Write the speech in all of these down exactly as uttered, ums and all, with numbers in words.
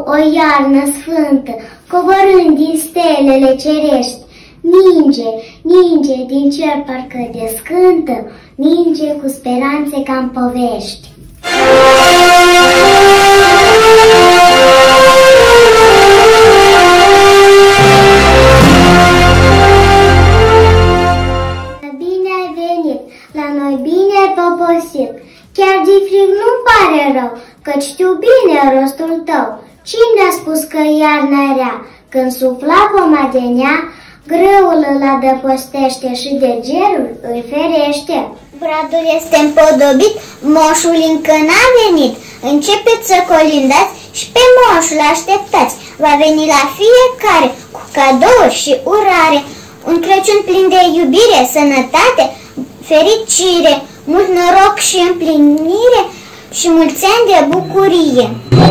o iarnă sfântă, coborând din stelele cerești. Ninge, ninge din cer parcă descântă, ninge cu speranțe ca-n povești. Bine ai venit, la noi bine ai poposit. Chiar de frig nu-mi pare rău, că știu bine rostul tău. Cine a spus că iarna rea, când sufla pomadenea, grâul îl adăpostește și de gerul îl ferește. Bradul este împodobit, moșul încă n-a venit. Începeți să colindați și pe moșul așteptați. Va veni la fiecare cu cadouri și urare. Un Crăciun plin de iubire, sănătate, fericire, mult noroc și împlinire și mulți ani de bucurie.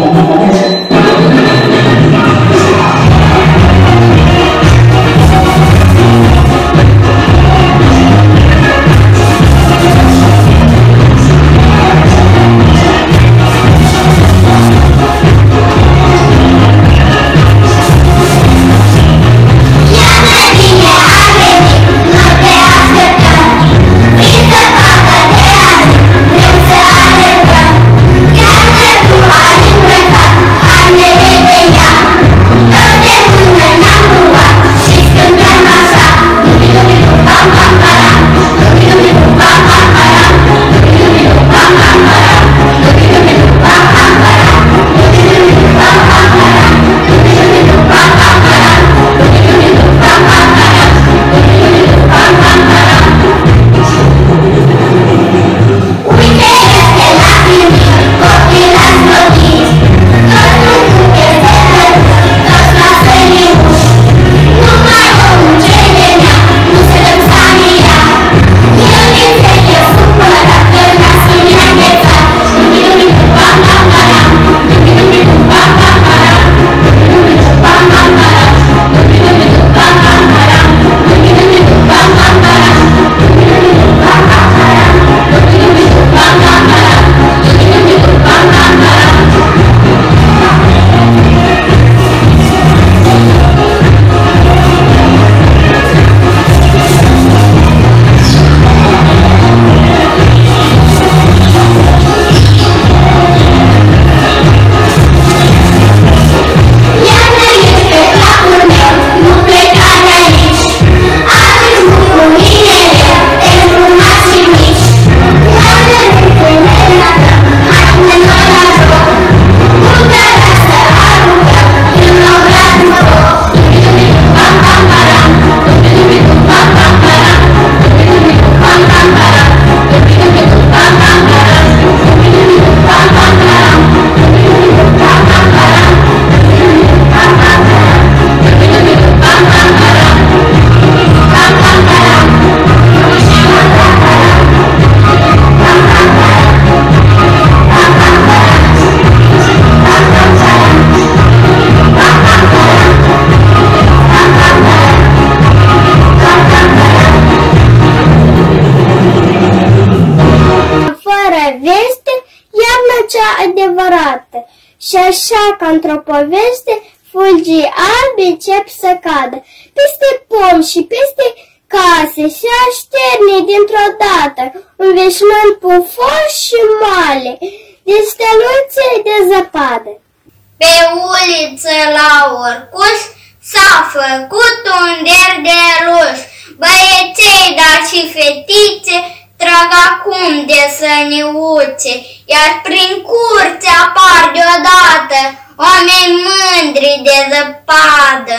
Și așa ca într-o poveste, fulgii albi încep să cadă peste pomi și peste case și așterne dintr-o dată un veșmânt pufos și moale de steluțe de zăpadă. Pe uliță la Orcuș s-a făcut un der de ruș. Băieței, dar și fetițe trag acum de săniuțe, iar prin curte apar deodată oameni mândri de zăpadă,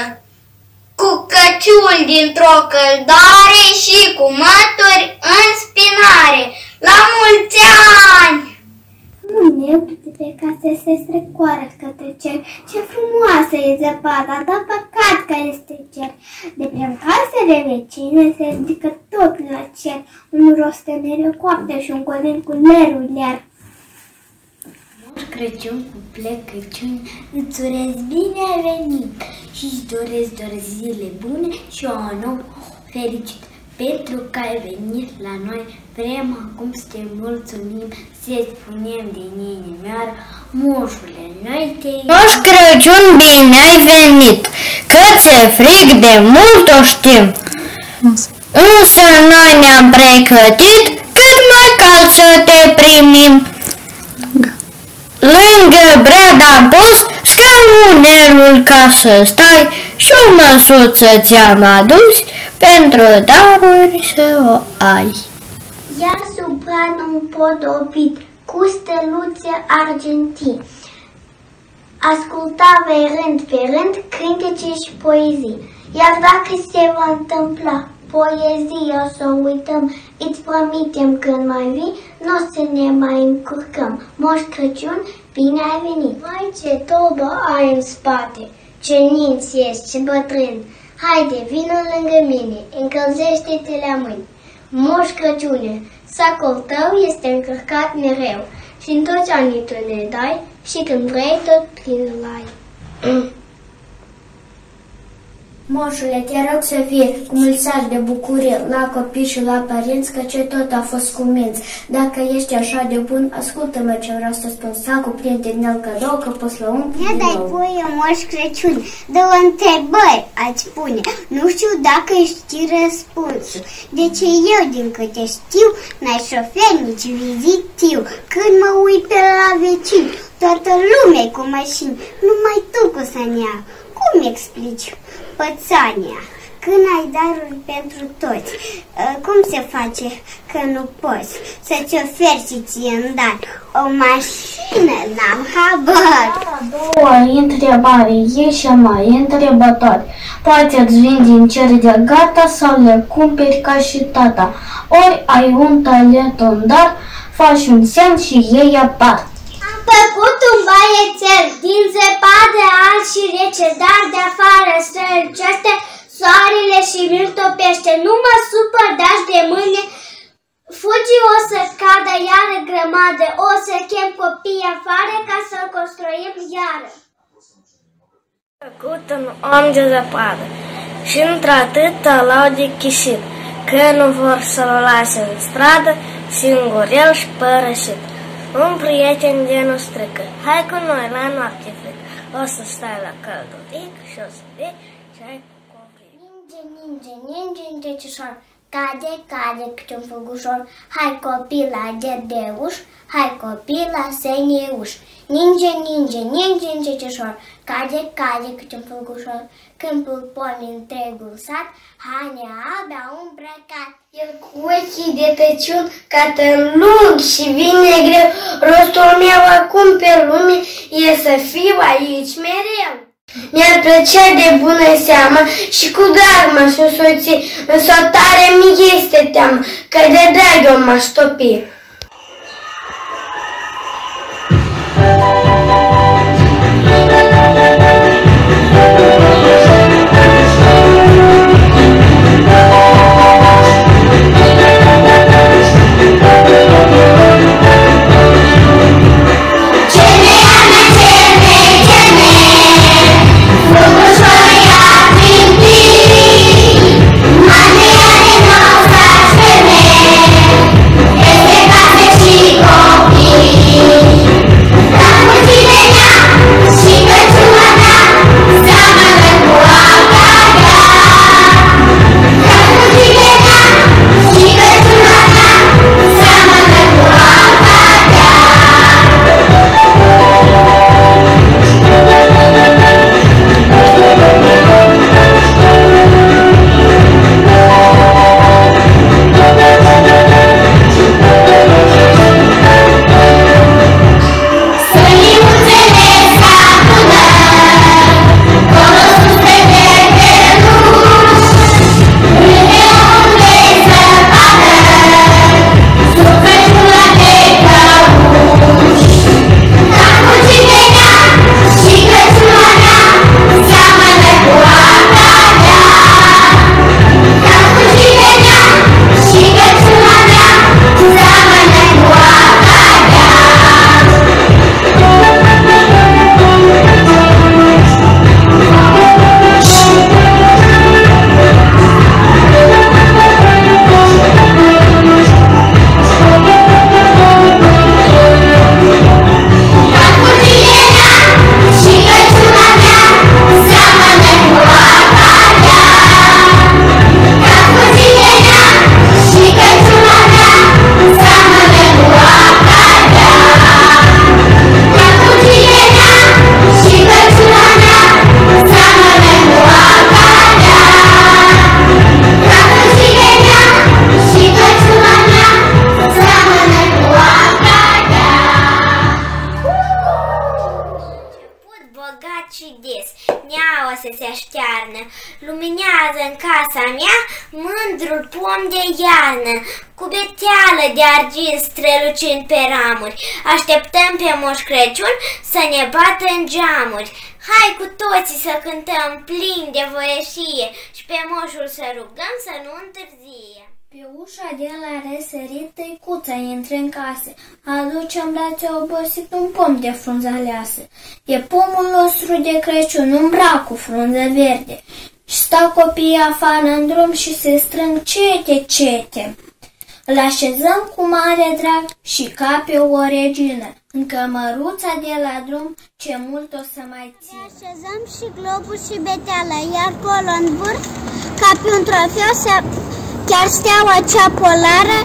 cu căciuli dintr-o căldare și cu mături în spinare. La mulți ani! Uneori de pe casă se strecoară către cer, ce frumoasă e zăpada, dar păcat că este cer. De prin casele vecine se ridică tot la cer, un rostenere coapte și un colin cu lerul iar. Moș Crăciun cu plecăciuni, îți urez bine ai venit și-ți doresc doar zile bune și o nouă fericită. pentru că ai venit la noi. Vrem acum să te mulțumim, să-ți spunem din inimioară, moșule, noi te iubim. Moș Crăciun, bine ai venit, că ți-e frig de mult o știm. Însă noi ne-am pregătit cât mai cald să te primim. Lângă brad am pus scaunelul ca să stai și o măsuță ți-am adus pentru daruri să o ai. Iar sub brad un podobit cu steluțe argintii. Ascultavai rând pe rând cântece și poezii. Iar dacă se va întâmpla poezia o să uităm, îți promitem când mai vii, nu o să ne mai încurcăm. Moș Crăciun, bine ai venit! Vai, ce tobă ai în spate, ce ninți ești, ce bătrân! Haide, vină lângă mine, încălzește-te la mâini. Moș Crăciune, sacul tău este încărcat mereu și în toți anii tu ne dai și când vrei tot plin îl ai. Moșule, te rog să fie cu mulți ani de bucurie la copii și la părinți, că ce tot a fost cu minți. Dacă ești așa de bun, ascultă-mă ce vreau să spun. Sacul plin din el cadou, că poți la un Ne dai voie, Moș Crăciun, două întrebări ați pune. Nu știu dacă știi răspunsul. De ce eu, din câte știu, n-ai șofer, nici vizitiu. Când mă uit pe la vecini, toată lumea cu mașini, numai tu cu sania. Cum explici pățania? Când ai daruri pentru toți, cum se face că nu poți să-ți oferi și ție în dar o mașină? N-am habar. A doua întrebare e și mai întrebătoare. Poate îți vin din cer de gata sau le cumperi ca și tata. Ori ai un talent, un dar, faci un semn și iei apar. Am făcut un baiețel din zăpadă alb și rece, dar de afară strălucește soarele și mi-l topește. Nu mă supăr, dași de mâine, fugi o să cadă iară grămadă, o să chem copii afară ca să-l construim iară. Făcut un om de zăpadă și într-atâta l-au dechisit, că nu vor să-l lase în stradă, singur el și părăsit. Un prieten de nu strică, hai cu noi la noapte, fric. O să stai la călduric și o să vei și ai cu copii. Ninge, ninge, ninge, îndrecișor, cade, cade câte un făgușor. Hai copii la dedeuș, hai copii la seniuș. Ninge, ninge, ninge, îndrecișor, cade, cade câte un făgușor. Câmpul poni întregul sat, haine albe au îmbrăcat. El cu ochii de Crăciun cată lung și vine greu. Rostul meu acum pe lume e să fiu aici mereu. Mi-ar plăcea de bună seamă și cu drag m-aș însoți, însă tare mi este teamă, că de drag eu m-aș topi. Este casa mea mândrul pom de iarnă, cu beteală de argint strălucind pe ramuri. Așteptăm pe Moș Crăciun să ne bată în geamuri. Hai cu toții să cântăm plini de voieșie și pe moșul să rugăm să nu întârzie. Pe ușa de la răsărit tăicuța intră în casă, aduce în brațe obosit un pom de frunză aleasă. E pomul nostru de Crăciun, umbrat cu frunză verde. Și stau copiii afară în drum și se strâng cete, cete. Îl așezăm cu mare drag și ca pe o regină, în cămăruța de la drum, ce mult o să mai țină. Așezăm și globul și beteală, iar acolo în vârf, ca pe un trofeu, se... chiar steaua cea polară,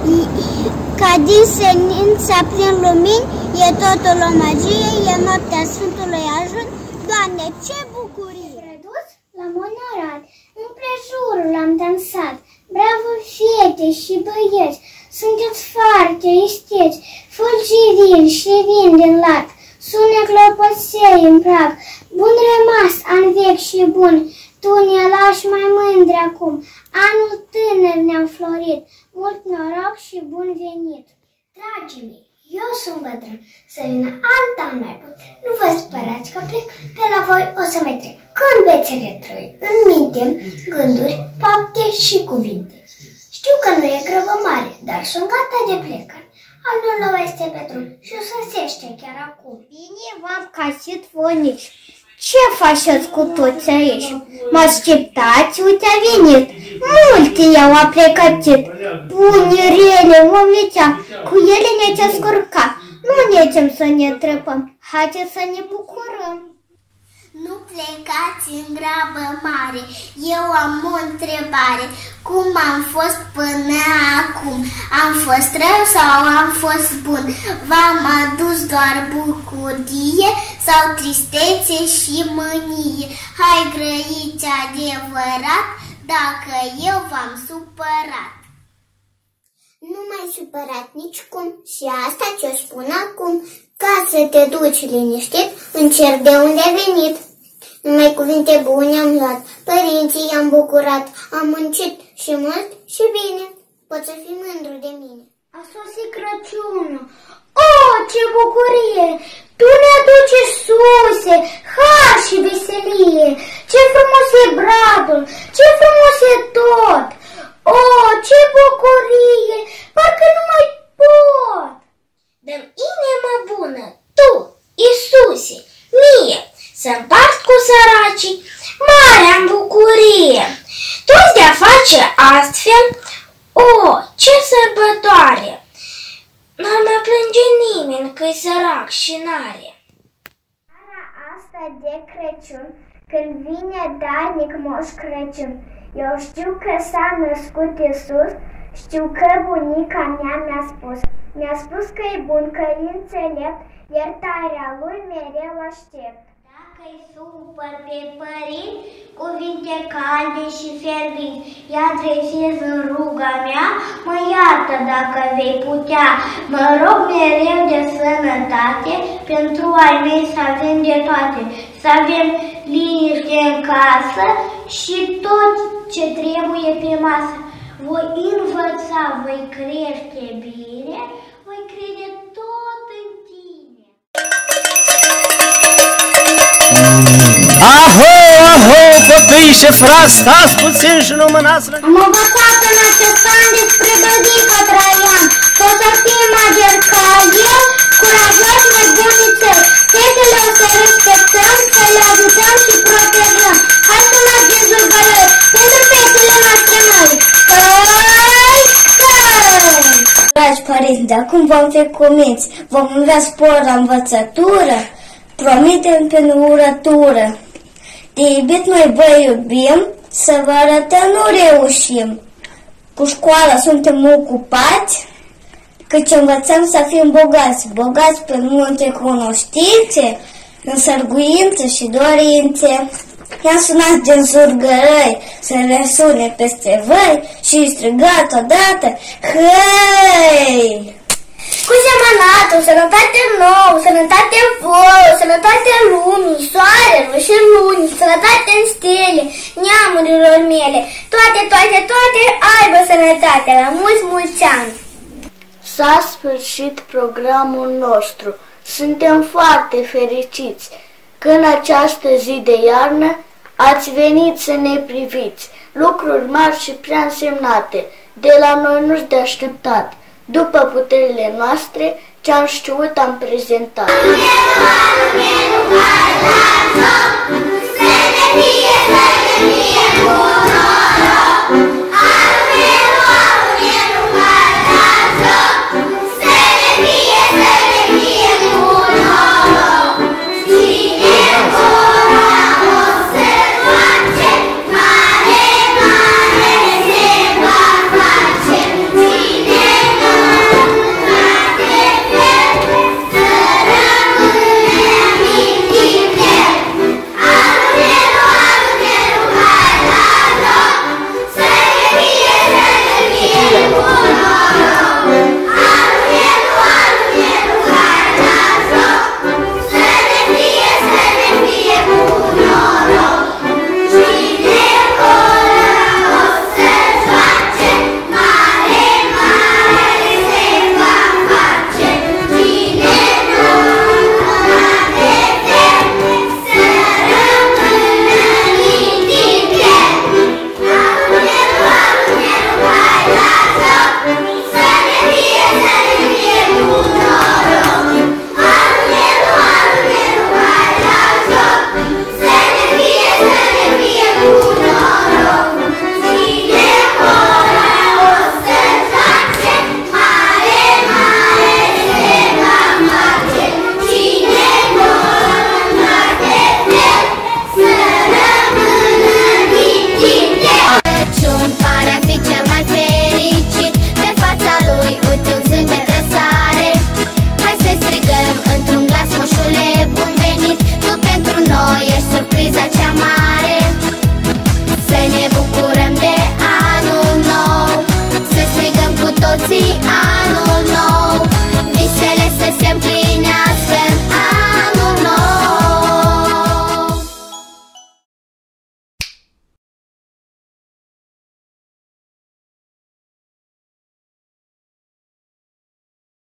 ca din senința prin lumini, e totul o magie, e noaptea Sfântului Ajun. Doamne, ce bucurie! Redus l-am onorat, împrejurul am dansat. Bravo, fete și băieți, sunteți foarte isteți, fulgirind și vin din lat, sună clopoței în prag, bun rămas, an vechi și bun, tu ne lași mai mândri acum, anul tânăr ne-a florit, mult noroc și bun venit. Dragii mei, eu sunt bătrân, să vină alt an mai bun, nu vă spărați că plec, pe la voi o să mai trec. Când veți retrăi în minte, gânduri, fapte și cuvinte. Știu că nu e grăbă mare, dar sunt gata de plecat. Anul nou este pe drum și o sosește chiar acum. Bine v-am găsit vonici. Ce faceți cu toți aici? Mă așteptați? Uite a venit. Multe i-au aplecătit. Bune, rele, omițea, cu ele ne-ați ascurcat. Nu necem să ne trăpăm. Haideți să ne bucurăm. Nu plecați în grabă mare, eu am o întrebare. Cum am fost până acum? Am fost rău sau am fost bun? V-am adus doar bucurie sau tristețe și mânie? Hai grăiți adevărat, dacă eu v-am supărat. Nu mai supărat nicicum și asta ți-o spun acum, ca să te duci liniștit în cer de unde ai venit. Numai cuvinte bune am luat, părinții i-am bucurat, am muncit și mult și bine, poți să fii mândru de mine. A sosit Crăciunul! Oh, ce bucurie! Tu ne aduci suse, har și veselie! Ce frumos e bradul, ce frumos e tot! Oh, ce bucurie! Parcă nu mai pot! Dă-mi inimă bună, tu, Iisuse, mie, să împart cu săracii marea-n bucurie. Tu-ți de-a face astfel, o, ce sărbătoare! N-ar mai plânge nimeni că-i sărac și n-are. Seara asta de Crăciun, când vine darnic Moș Crăciun, eu știu că s-a născut Iisus, știu că bunica mea mi-a spus. Mi-a spus că e bun, că e înțelept, iertarea lui mereu aștept. Dacă-i supăr pe părinți, cuvinte calde și fierbinți, îi adresez în ruga mea, mă iartă dacă vei putea. Mă rog mereu de sănătate, pentru ai mei să avem de toate, să avem liniște în casă și tot ce trebuie pe masă. Voi învăța, voi crește bine, voi crede tot în tine. Aho, aho, copii și frați, stați puțin și nu mânați. Am învățat în acest an despre Dădică Traian, că o să fim mageri ca el, curajos de buniței. Fetele o să respectăm, să le ajutăm și protejăm. Hai să mergem zurgălăi, pentru fetele noastre noi. Căi, căi! Dragi părinți, de acum vom fi cuminți, vom avea spor la învățătură, promitem pe urătură. De iubit noi vă iubim, să vă arătăm nu reușim. Cu școala suntem ocupați, căci învățăm să fim bogați, bogați pe multe cunoștințe, însărguințe și dorințe. I-am sunat din zurgărăi să le sune peste voi și strigați odată, hei! Cu semănatul, sănătate nouă, sănătate vouă, sănătate lumii, soarelor și lunii, sănătate în stele, neamurilor mele, toate, toate, toate aibă sănătate la mulți, mulți ani. S-a sfârșit programul nostru. Suntem foarte fericiți că în această zi de iarnă ați venit să ne priviți. Lucruri mari și prea însemnate, de la noi nu-și de așteptat. După puterile noastre, ce-am știut am prezentat. Să ne fie, să ne fie,